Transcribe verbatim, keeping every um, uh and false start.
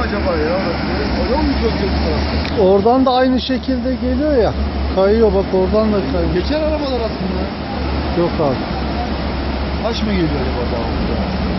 acaba ya orası? O yol mu çöküyor bu tarafta? Oradan da aynı şekilde geliyor ya. Kayıyor bak, oradan da kayıyor. Geçer arabalar aslında. Yok abi. Taş mı geliyor acaba daha?